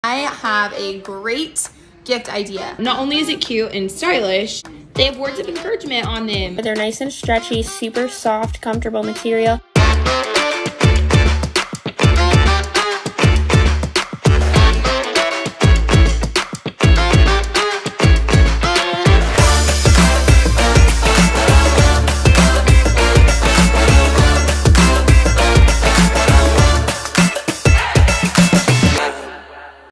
I have a great gift idea. Not only is it cute and stylish, they have words of encouragement on them. They're nice and stretchy, super soft, comfortable material.